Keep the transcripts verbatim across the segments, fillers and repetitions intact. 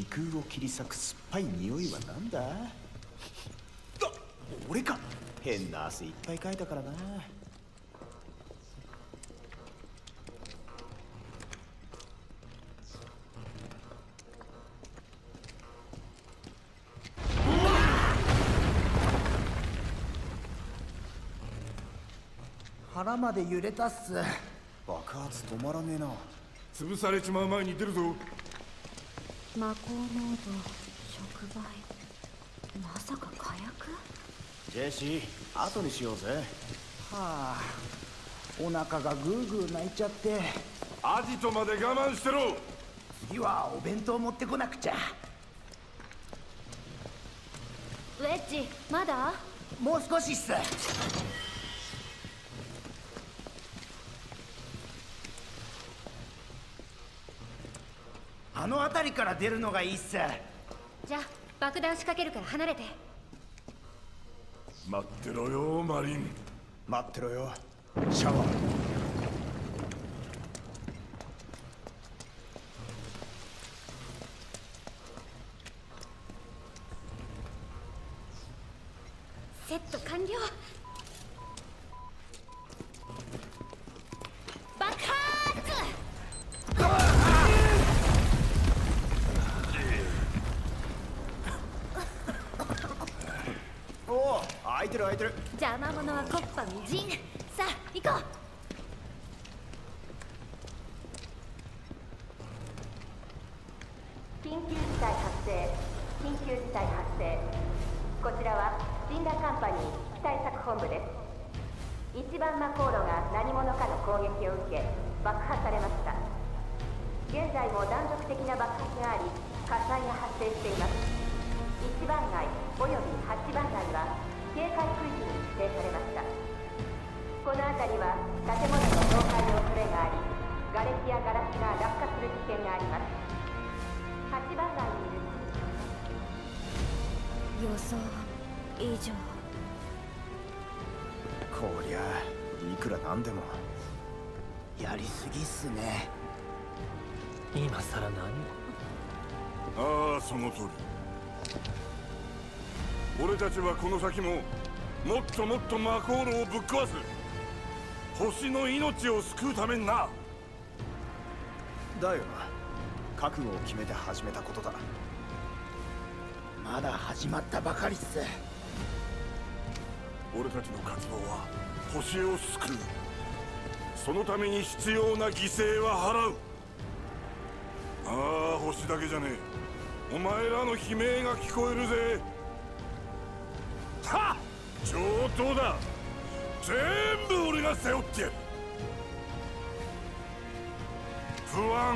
空を切り裂く酸っぱい匂いはなんだ？あ、俺か。変な汗いっぱいかいたからな。 腹まで揺れたっす。 爆発止まらねえな。 潰されちまう前に出るぞ。 魔法濃度触媒、まさか火薬？ ジェシー、後にしようぜ。 はあ、お腹がグーグー泣いちゃって。 アジトまで我慢してろ。 次はお弁当持ってこなくちゃ。 ウェッジ、まだ？ もう少しっす。あの辺りから出るのがいいっす。 じゃあ爆弾仕掛けるから離れて。 待ってろよマリン。 待ってろよシャワー。 セット完了。爆発！ おお、開いてる開いてる。 邪魔者は木っ端みじん。さあ行こう。 緊急事態発生。緊急事態発生。こちらはシンダカンパニー機対策本部です。一番魔航路が何者かの攻撃を受け爆破されました。現在も断続的な爆発があり火災が発生しています。いちばん街およびはちばん街は警戒区域に指定されました。この辺りは建物の倒壊の恐れがあり、瓦礫やガラスが落下する危険があります。はちばん街にいる予想以上。 こりゃいくらなんでもやりすぎっすね。 今さら何ああ、その通り。俺たちはこの先ももっともっと魔航路をぶっ壊す。星の命を救うためにな。 だよな。覚悟を決めて始めたことだ。 まだ始まったばかりっす。 俺たちの活動は星を救う。そのために必要な犠牲は払う。ああ、星だけじゃねえ。お前らの悲鳴が聞こえるぜ。はっ、上等だ。全部俺が背負ってやる。不安、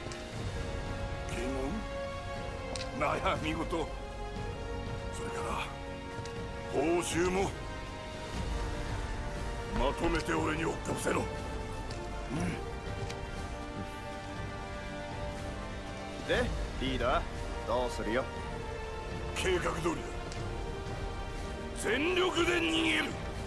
疑問、悩み事、それから報酬もまとめて俺に追っかぶせろ。 で、リーダーどうするよ。 計画通りだ。全力で逃げる。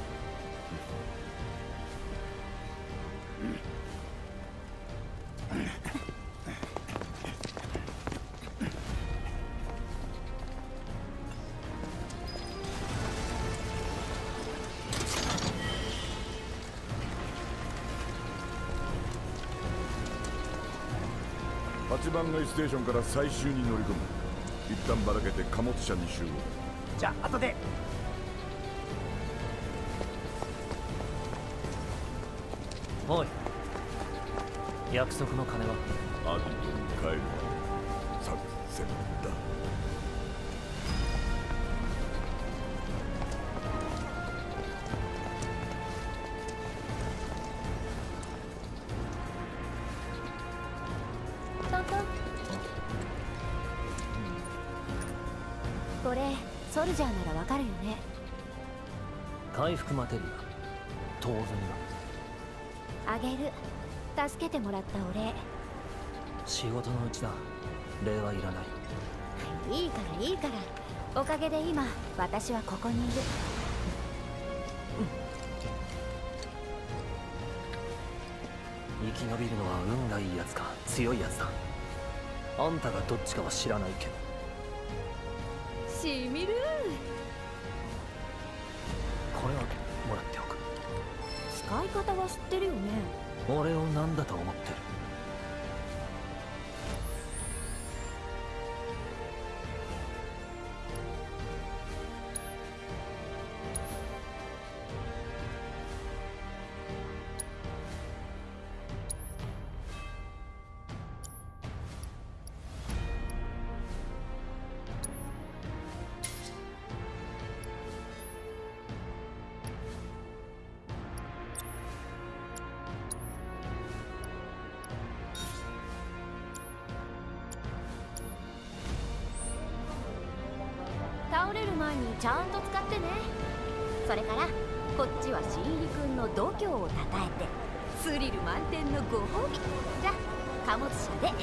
はちばん街ステーションから最終に乗り込む。一旦ばらけて貨物車に集合。 じゃあ後で。 おい、約束の金は？ アジトに帰る作戦だ。 トントン。これソルジャーならわかるよね。 回復マテリア、当然だ。 あげる。助けてもらったお礼。 仕事のうちだ。礼はいらない。 いいからいいから。おかげで今私はここにいる。 生き延びるのは運がいいやつか強いやつだ。 あんたがどっちかは知らないけど。 しみる。 これはもらっておく。 使い方は知ってるよね。 俺を何だと思ってる？ 倒れる前にちゃんと使ってね。それからこっちは新入り君の度胸をたたえてスリル満点のご褒美。じゃ貨物車で。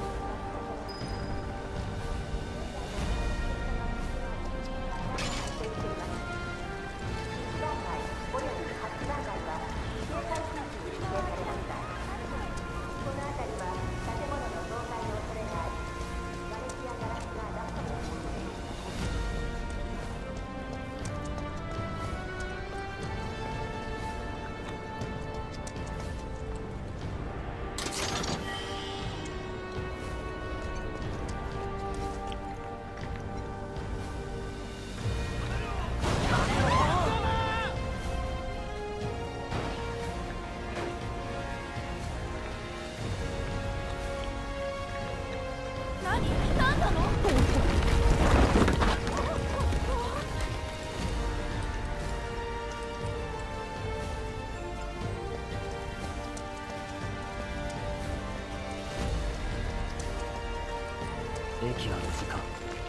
駅は無事か？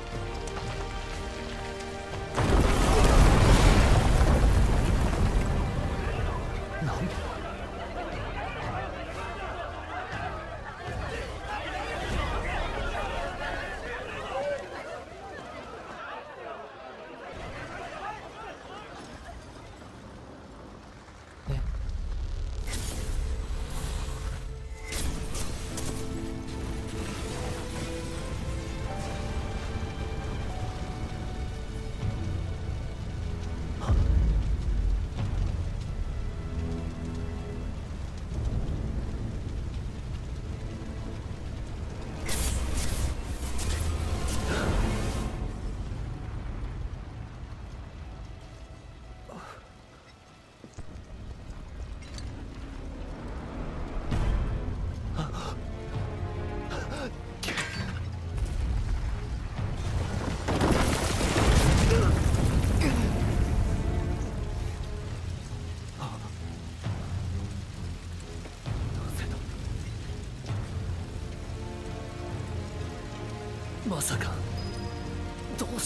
なんで？まさか、どうして？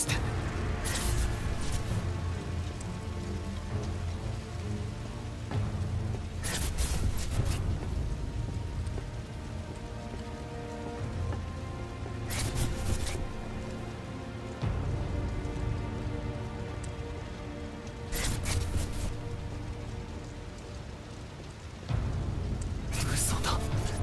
嘘だ。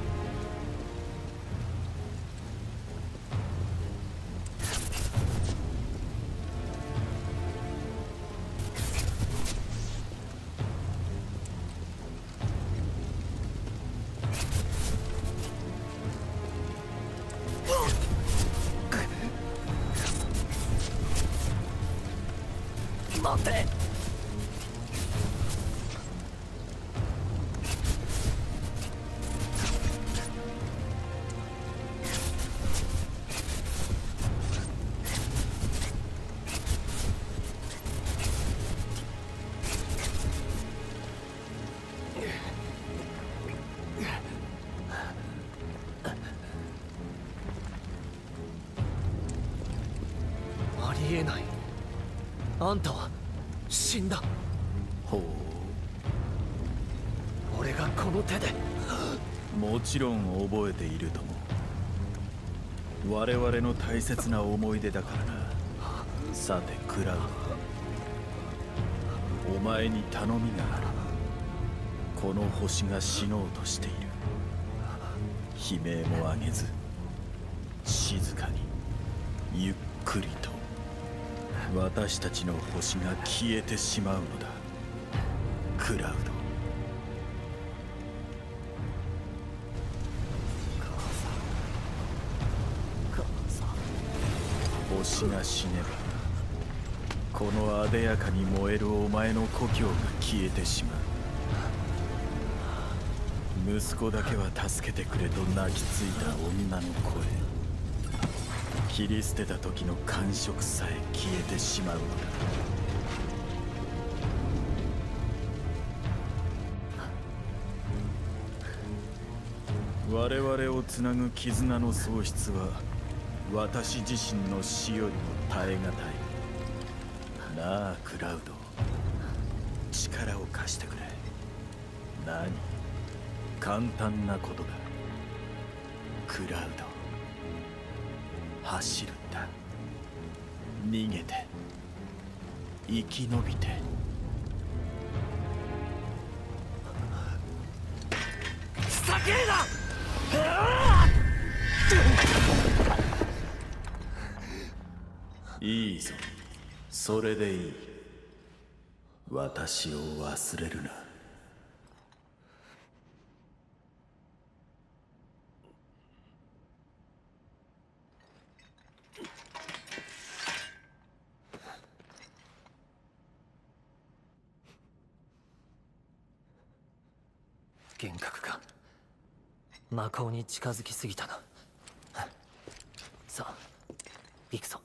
待て。ありえない。あんたは死んだ。 ほう。 俺がこの手で。 もちろん覚えているとも。我々の大切な思い出だからな。さてクラウド、お前に頼みがある。この星が死のうとしている。悲鳴も上げず静かにゆっくりと私たちの星が消えてしまうのだ、クラウド。星が死ねばこのあでやかに燃えるお前の故郷が消えてしまう。息子だけは助けてくれと泣きついた女の声、切り捨てた時の感触さえ消えてしまうのだ。我々をつなぐ絆の喪失は私自身の死よりも耐え難い。なあクラウド、力を貸してくれ。何、簡単なことだ。クラウド、走るんだ。逃げて生き延びて。 叫んだ。 いいぞ、それでいい。私を忘れるな。 幻覚が魔法に近づきすぎたな。さあ行くぞ。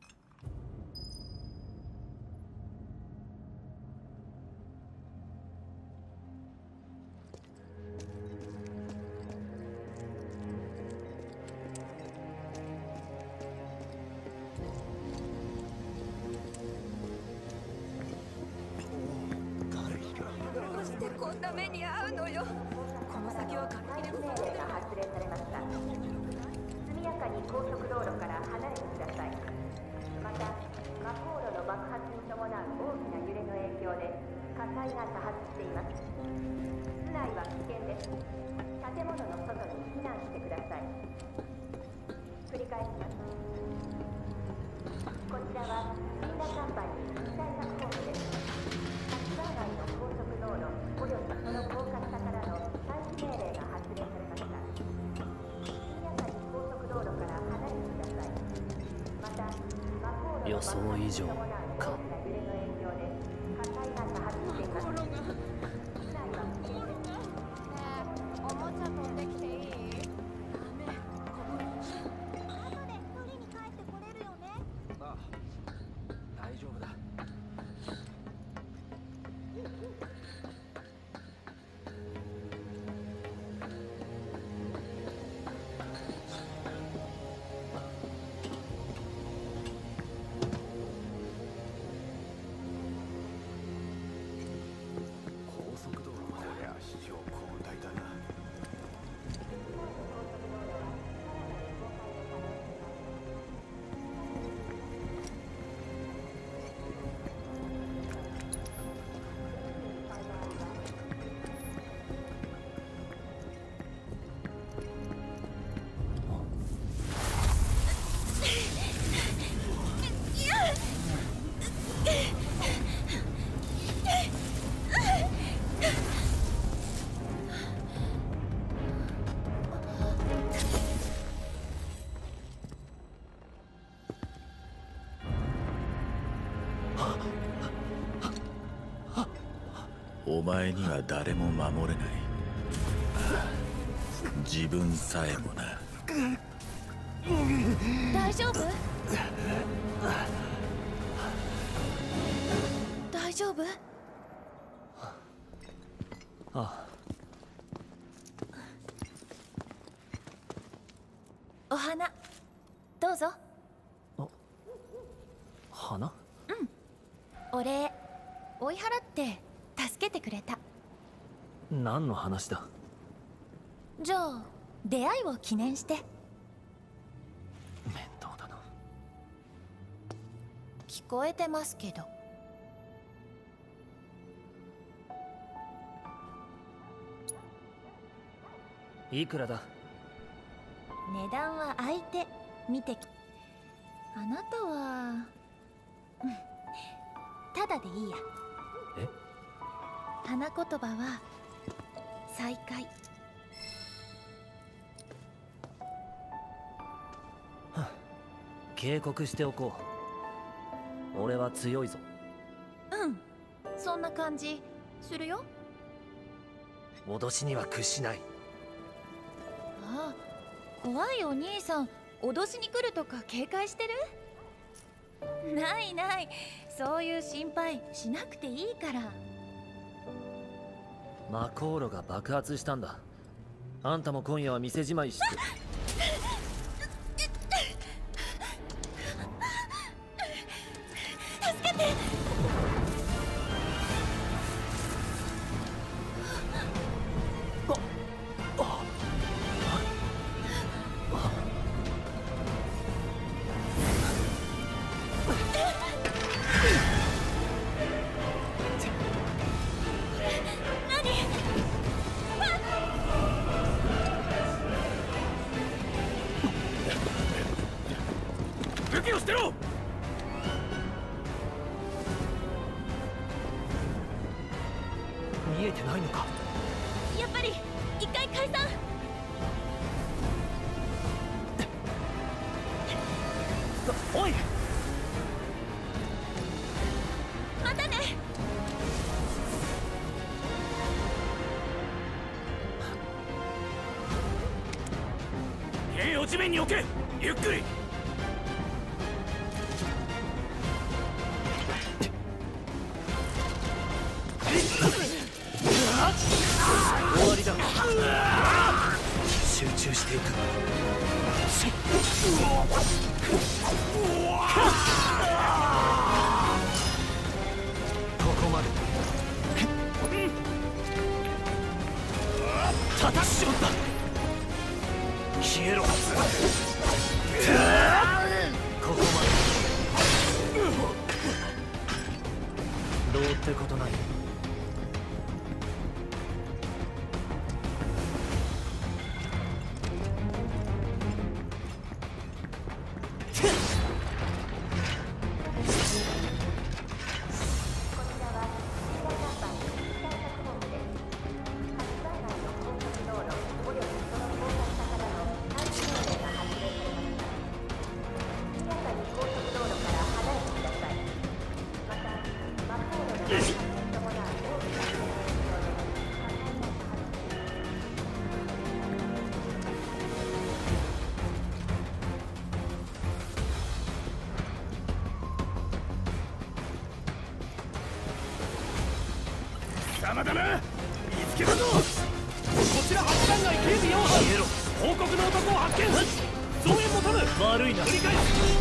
どうしてこんな目に遭うのよ。この先は勝手に命令が発令されました。速やかに高速道路から離れてください。また魔航路の爆発に伴う大きな揺れの影響で火災が多発しています。室内は危険です。建物の外に避難してください。繰り返します。こちらはシンダカンパニー機体作本部です。立川内の高速道路およびその高架下からの退避命令が発令されました。速やかに高速道路から離れてください。また魔航路の爆発に伴う大きな揺れの影響で火災が多発しています。室内は危険です。 おもちゃ飛んできていい？ダメ、ここに後で取りに帰ってこれるよね？ ああ、大丈夫だ。高速道路まで。こりゃ非常交代だな。 お前には誰も守れない。自分さえもな。 大丈夫？大丈夫？ ああ。 お花どうぞ。 花？ お礼追い払って助けてくれた。 何の話だ？ じゃあ出会いを記念して。 面倒だな。 聞こえてますけど。 いくらだ？ 値段は相手見てき。あなたはうんただでいいや。 え？ 花言葉は再会。 警告しておこう。俺は強いぞ。 うん、そんな感じするよ。 脅しには屈しない。 ああ、怖いお兄さん、脅しに来るとか警戒してる？ないない、そういう心配しなくていいから。 魔航路が爆発したんだ。あんたも今夜は店じまいして。 助けて。 武器を捨てろ。 見えてないのか。 やっぱり一回解散。 おい、 またね。 剣を地面に置け。ゆっくり。 終わりだ。集中していく。ここまで。叩しまった。消えろ。ここまで。どうってことない。 邪魔だな。見つけたぞ。こちら発艦外警備よん班。報告の男を発見。増援求む。 悪いな。 繰り返す。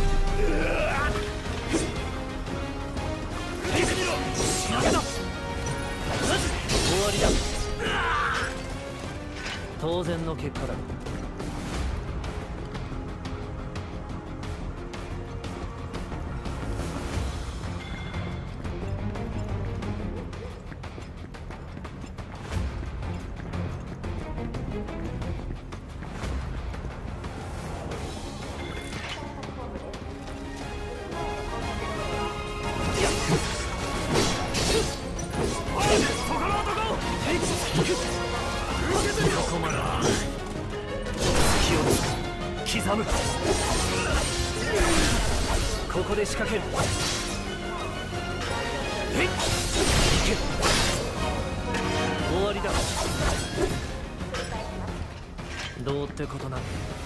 振りてみろ。仕掛けだ。 終わりだ。当然の結果だ。ここまで。気をつけ、刻む。ここで仕掛ける。えい、行け。終わりだ。どうってことない。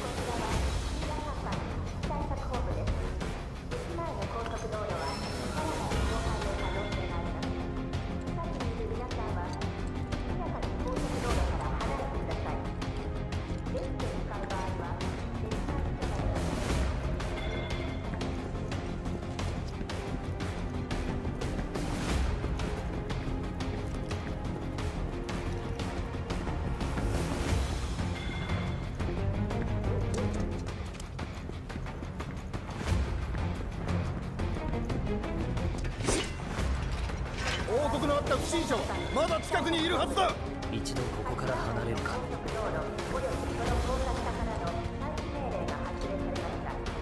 報告のあった不審者はまだ近くにいるはずだ。 一度ここから離れるか。 道路およびその高架下からの退避命令が発令されました。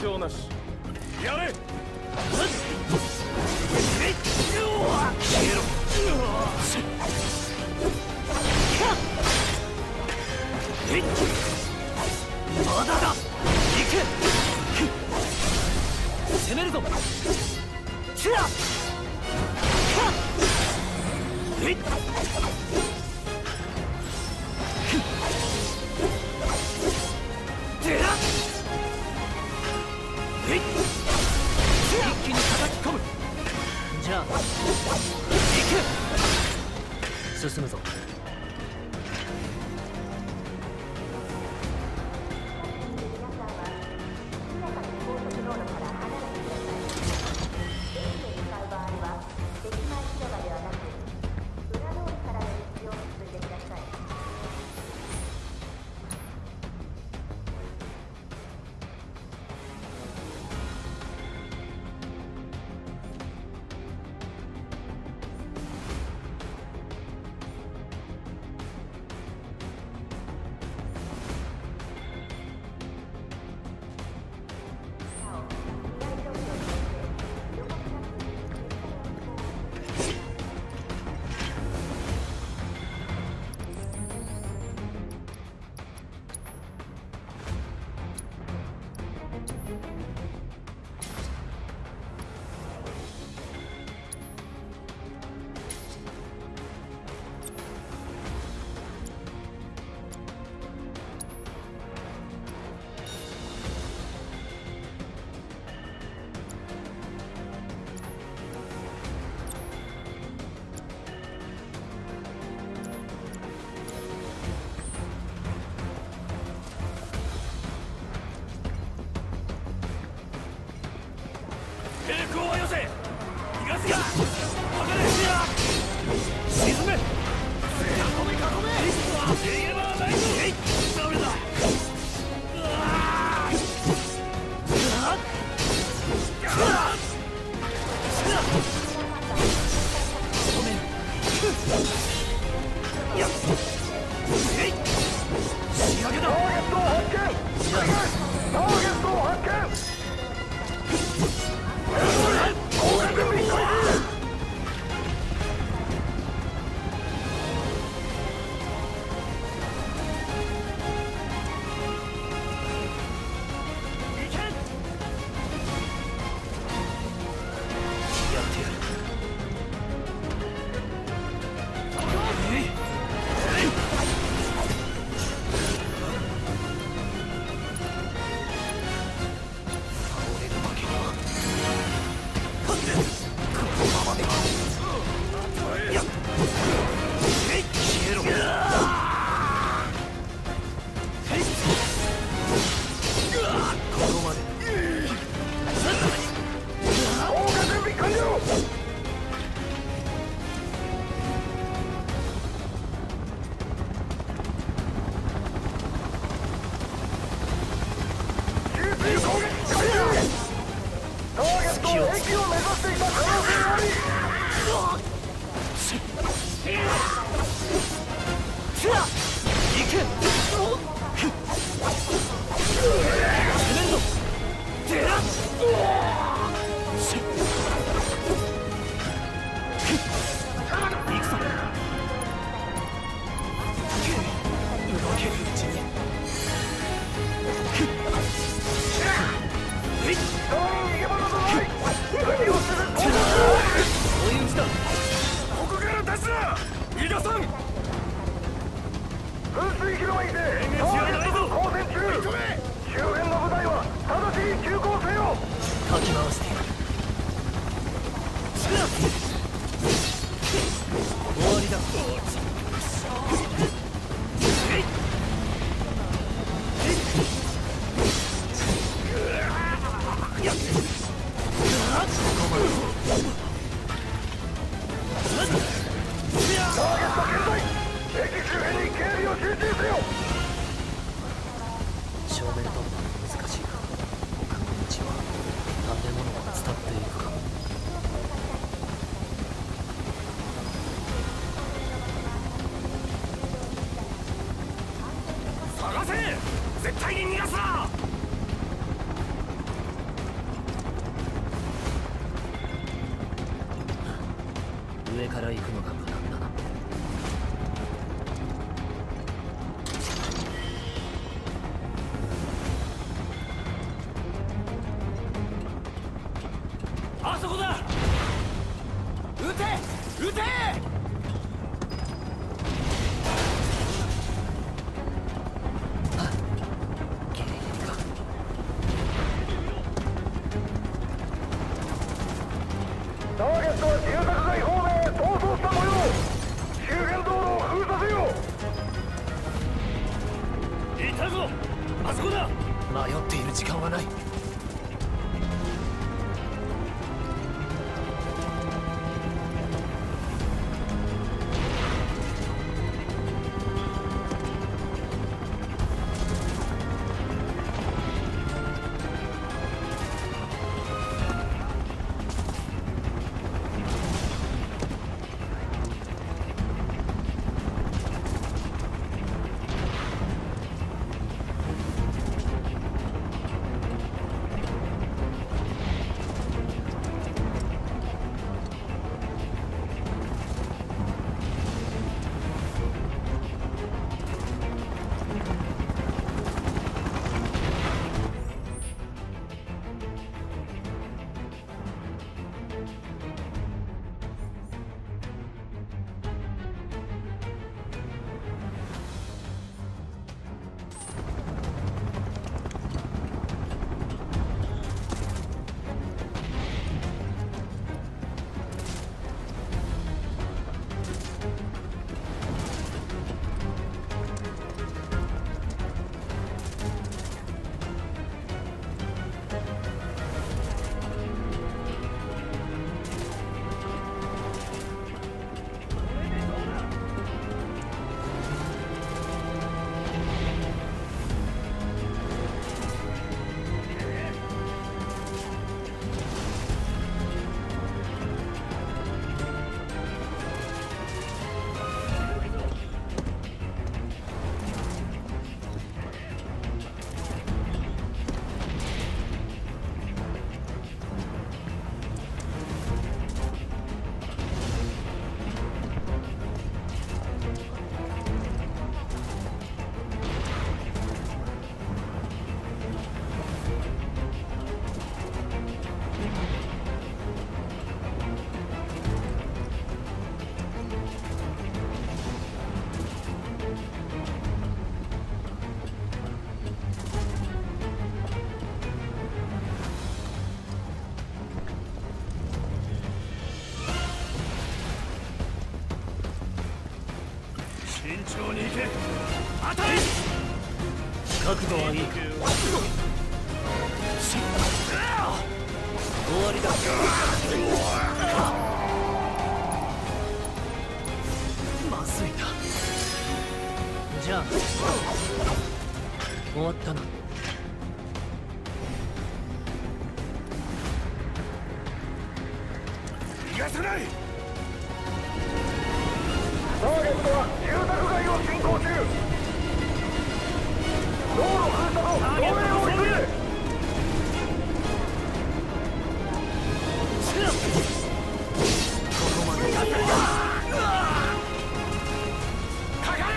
障なし。やれ。 まだだ。行け。攻めるぞ。チラ。えっ。でら。えっ。一気に叩き込む。じゃあ行け。進むぞ。 絶対に逃がすな。 上から行くのが無難だな。 あそこだ。撃て撃て。 ターゲットは住宅街方面へ逃走した模様。周辺道路を封鎖せよ。 いたぞ。あそこだ。 迷っている時間はない。 慎重に行け。当たれ。 角度はいい。終わりだ。まずいな。じゃあ終わったな。 逃がさない。ターゲットは住宅街を進行中。道路封鎖と同盟を急げ。 ここまで。 かかれ。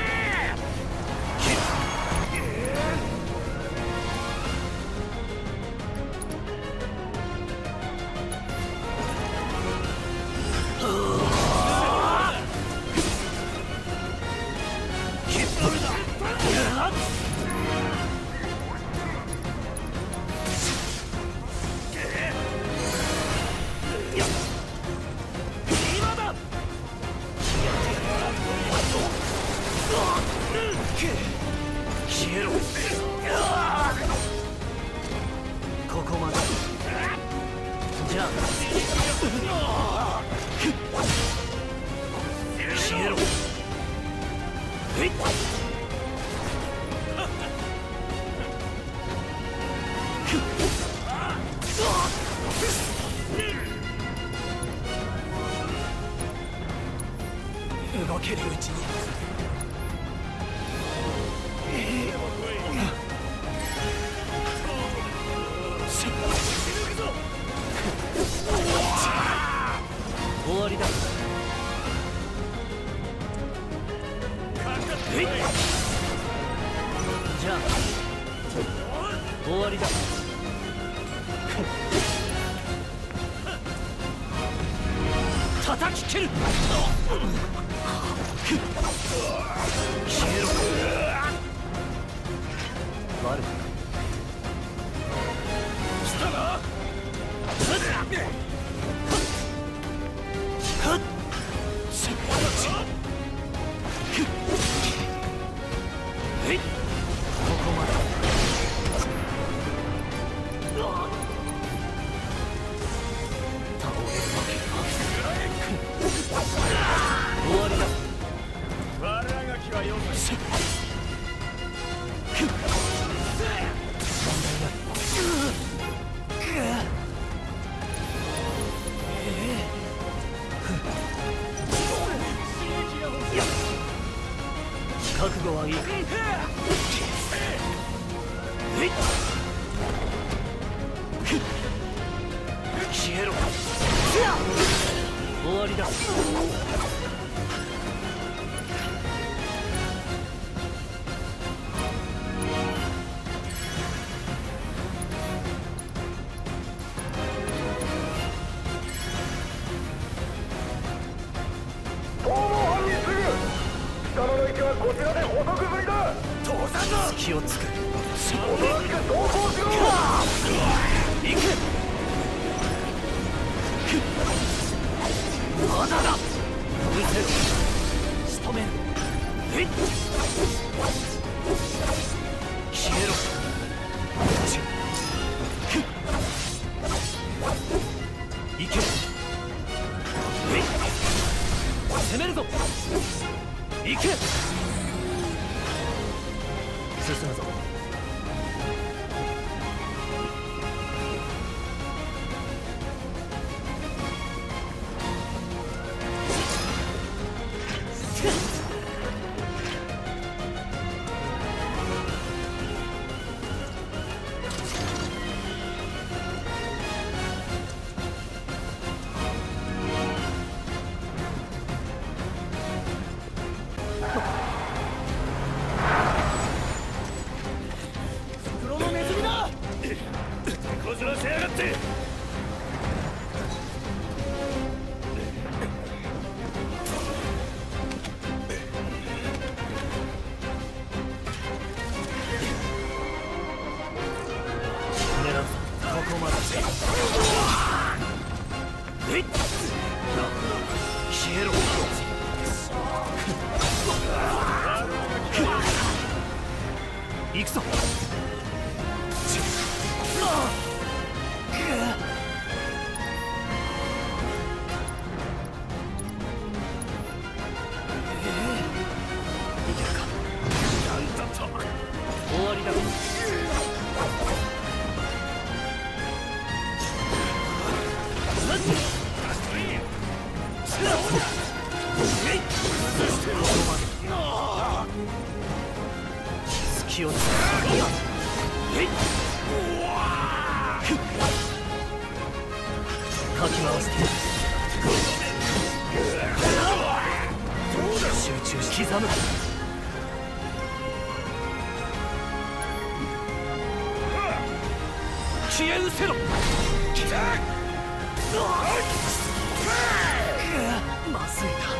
消えろ。ここまで。じゃあ消えろ。えいっ。動けるうちに。終わりだ。 じゃあ終わりだ。叩き切る。消えろ。悪く来たな。ここまで。倒れるわけには終わりだ。 我が気はよせ。 覚悟はいい。消えろ。終わりだ。隙をつく。おとなしく同行しろ。行く。まだだ。うせろ。仕留める。えっ。消えろ。行け。えっ。攻めるぞ。行け。進むぞ。行くぞ。いけるか。なんだと。終わりだ。隙をつく。かき回して。集中し刻む。消え失せろ。まずいな。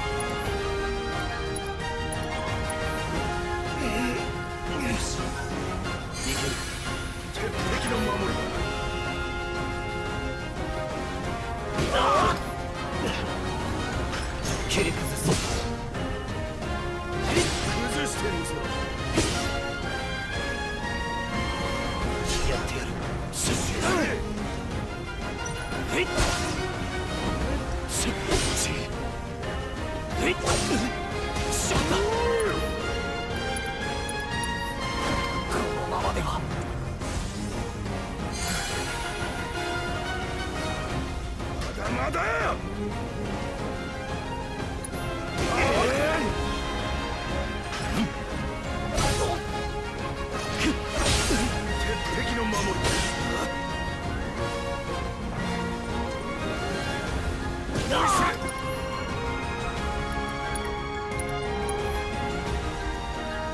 いける。鉄壁の守り。切り崩す。崩してみせろ。やってやる。えいっ。しっち。えいっ。しまった。このままでは。 まだまだ。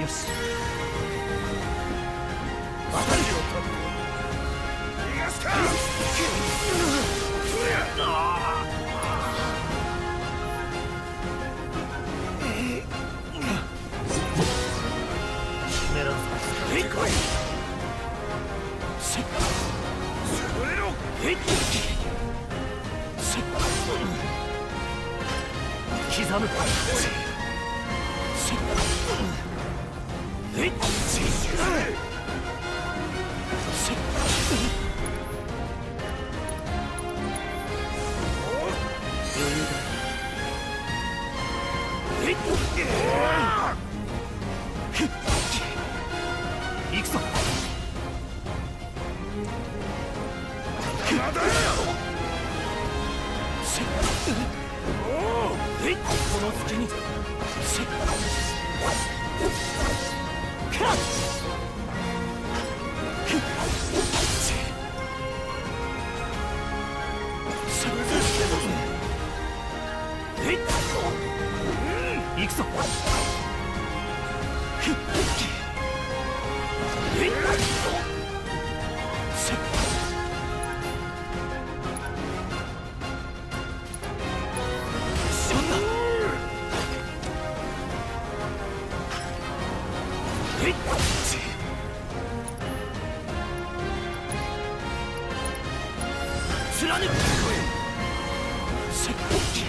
よし。 当たりを取って逃がすか。 狙うぞ。 へいこい。せっ潰れろ。へいせっ刻む。 せっへいせっ余裕だ。 へい行くぞ。 まだや。せっおおへいこの隙にせっかっ行くぞ。 貫く。せっ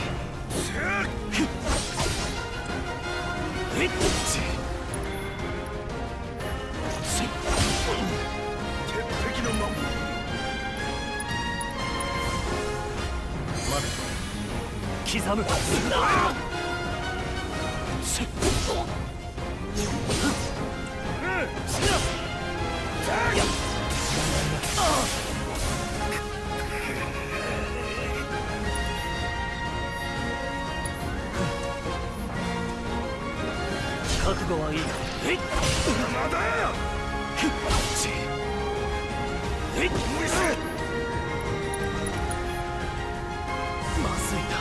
えっせっ鉄壁のまままだ刻む。 せっ覚悟はいいか。 えっまだや。えっ無理せ。 まずいな。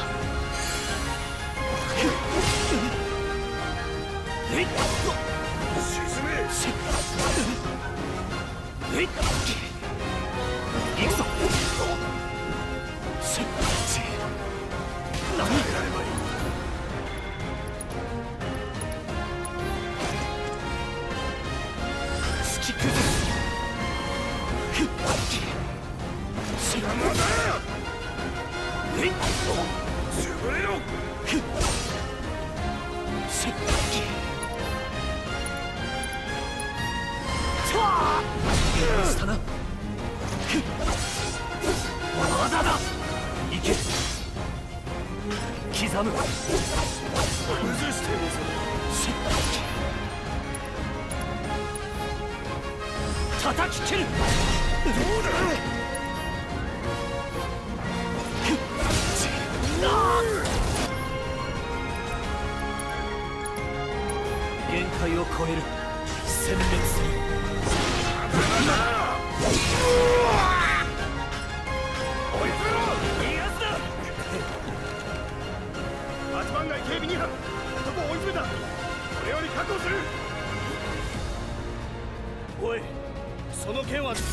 えっ沈め。せっえっ行くぞ。せっ何やればいい。 したな。まだだ。行け。刻む。 崩してみせろ。 叩き切る。 どうだ。 限界を超える。殲滅する。 追い詰めろ。逃がすな。八番街警備に班、男を追い詰めた。これより確保する。おい、その剣は。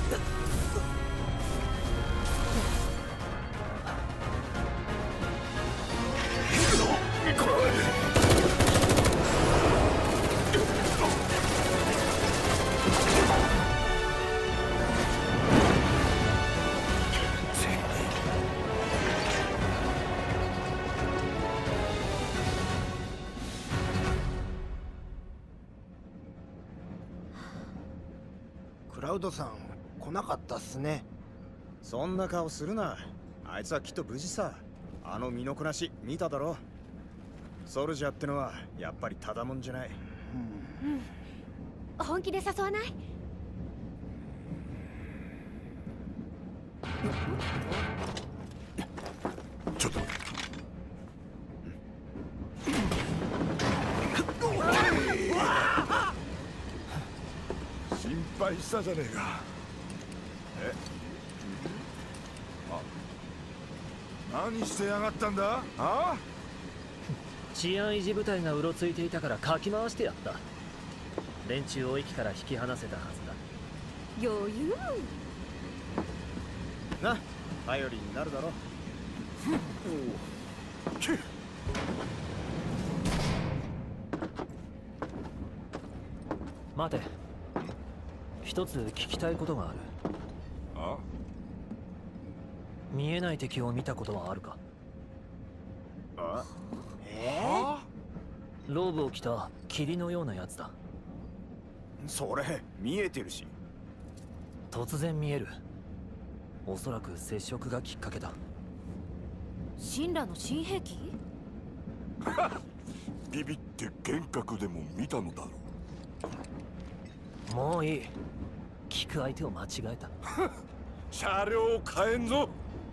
クラウドさん来なかったっすね。そんな顔するな。あいつはきっと無事さ。あの身のこなし見ただろ。ソルジャーってのはやっぱりただもんじゃない。 うん、うん、本気で誘わない？ ちょっと待って。心配したじゃねえか。え？あ、何してやがったんだ？あ？ 治安維持部隊がうろついていたからかき回してやった。 連中を駅から引き離せたはずだ。 余裕な、頼りになるだろ。 待て、一つ聞きたいことがある。 あ？ 見えない敵を見たことはあるか？ あ？ えー、ローブを着た霧のようなやつだ。 それ見えてるし。 突然見える。おそらく接触がきっかけだ。 神羅の新兵器？ ビビって幻覚でも見たのだろう。もういい。聞く相手を間違えた。 車両を変えんぞ。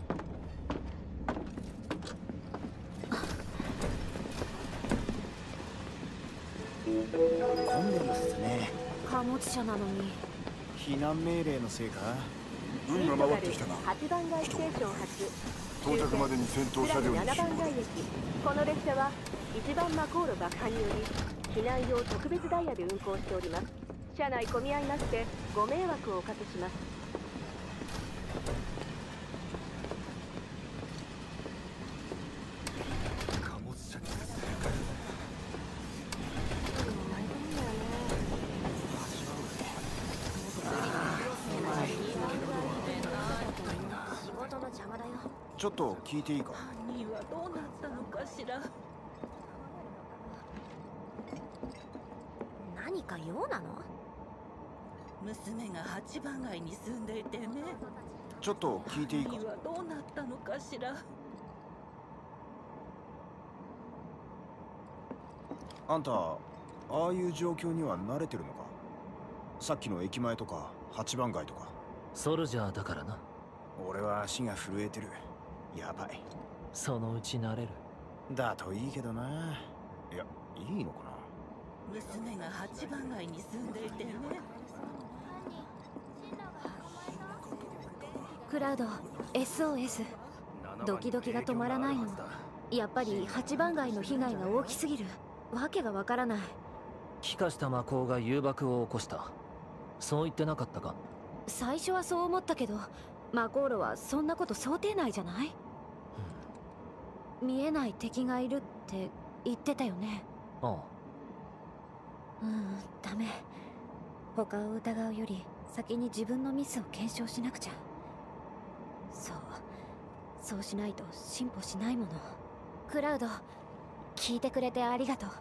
混んでるっすね。 貨物車なのに。 避難命令のせいか？ 運が回ってきたな。 はちばん街ステーション発到着までに先頭車両にななばん街駅。この列車はいちばんマコーロ爆破により避難用特別ダイヤで運行しております。車内混み合いましてご迷惑をおかけします。 貨物車にちょっと聞いていいか？ 犯人はどうなったのかしら。 何か用なの？ 娘が八番街に住んでいてね。 ちょっと聞いていいか？ 犯人はどうなったのかしら。 あんた、ああいう状況には慣れてるのか？さっきの駅前とか八番街とか。 ソルジャーだからな。 俺は足が震えてる。やばい。 そのうち慣れる。 だといいけどな。いや、いいのかな。 娘が八番街に住んでいてね。 クラウド エスオーエス。 ドキドキが止まらないの。やっぱり八番街の被害が大きすぎる。わけがわからない。 気化した魔鋼が誘爆を起こした。そう言ってなかったか？ 最初はそう思ったけど、マコーロはそんなこと想定内じゃない？うん、見えない敵がいるって言ってたよね。 ああ。 うん、ダメ。他を疑うより先に自分のミスを検証しなくちゃ。そうそうしないと進歩しないもの。クラウド、聞いてくれてありがとう。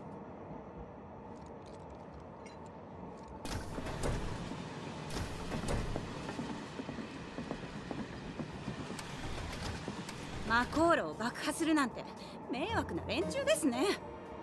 マコーロを爆破するなんて迷惑な連中ですね。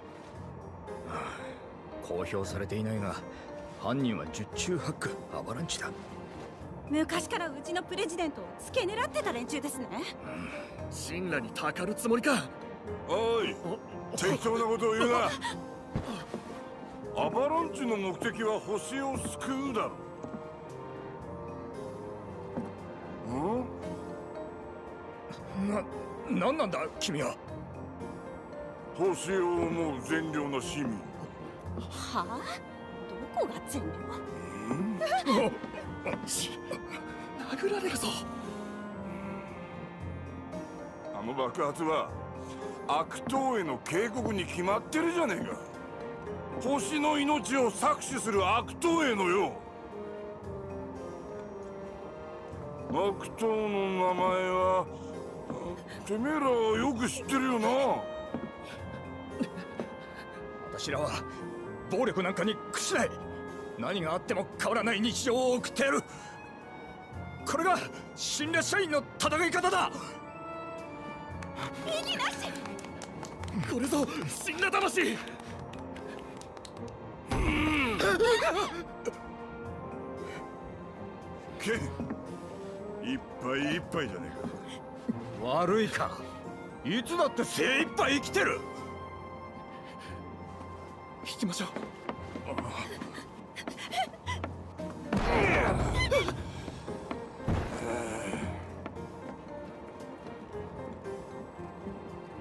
公表されていないが、犯人は十中八九アバランチだ。 昔からうちのプレジデントを付け狙ってた連中ですね。 神羅にたかるつもりか。 おい、適当なことを言うな。アバランチの目的は星を救うだろ。 ん？な、なんなんだ君は。 星を思う善良な市民。 はあ？どこが善良？殴られるぞ。 あの爆発は悪党への警告に決まってるじゃねえか。星の命を搾取する悪党へのよ。悪党の名前はてめえらはよく知ってるよな。 私らは暴力なんかに屈しない。何があっても変わらない日常を送ってやる。これが新列社員の戦い方だ。 右なし。 これぞ死んだ魂。 けいっぱいいっぱいじゃねえか。悪いか。いつだって精一杯生きてる。引きましょう。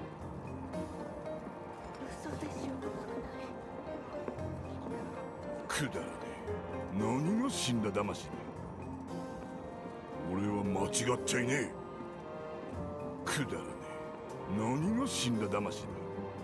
くくだらねえ。何が死んだ魂だ。俺は間違っちゃいねえ。くだらねえ。何が死んだ魂だ。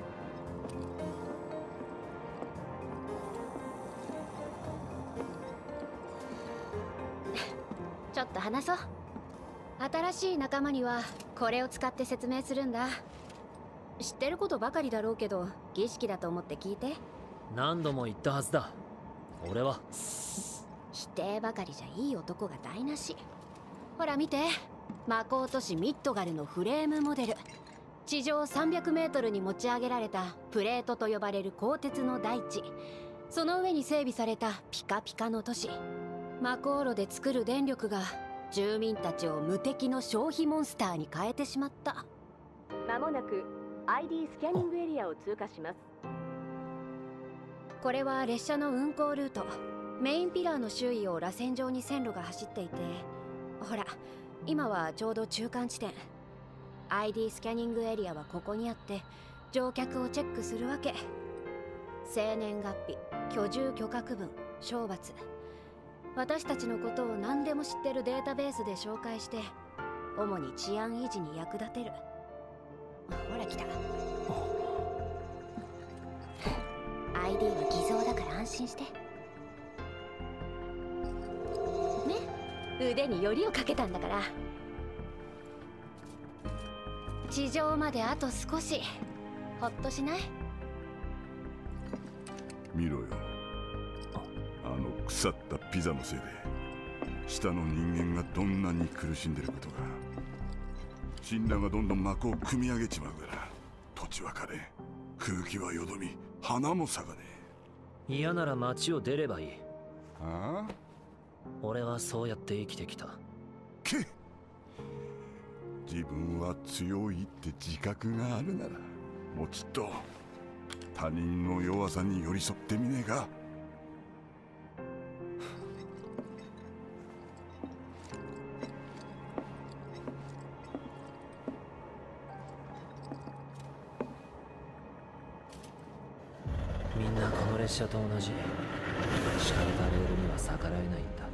ちょっと話そう。新しい仲間にはこれを使って説明するんだ。知ってることばかりだろうけど、儀式だと思って聞いて。 何度も言ったはずだ。俺は否定ばかりじゃいい男が台無し。ほら見て、魔法都市ミッドガルのフレームモデル。地上さんびゃくメートルに持ち上げられたプレートと呼ばれる鋼鉄の大地、その上に整備されたピカピカの都市。魔航路で作る電力が住民たちを無敵の消費モンスターに変えてしまった。 まもなく アイディー スキャニングエリアを通過します。 これは列車の運行ルート。メインピラーの周囲を螺旋状に線路が走っていて、ほら今はちょうど中間地点。 アイディー スキャニングエリアはここにあって、乗客をチェックするわけ。生年月日、居住許可区分、賞罰、私たちのことを何でも知ってるデータベースで紹介して、主に治安維持に役立てる。ほら来た。 アイディー は偽造だから安心してね。腕によりをかけたんだから。地上まであと少し。ほっとしない？ 見ろよ、あの腐ったピザのせいで下の人間がどんなに苦しんでることが。死んだがどんどん幕を組み上げちまうから、土地は枯れ、空気はよどみ、花も咲かねえ。嫌なら街を出ればいい。 ああ、 俺はそうやって生きてきた。 けっ、自分は強いって自覚があるなら、もうちっと他人の弱さに寄り添ってみねえか。 みんなこの列車と同じ。敷かれたレールには逆らえないんだ。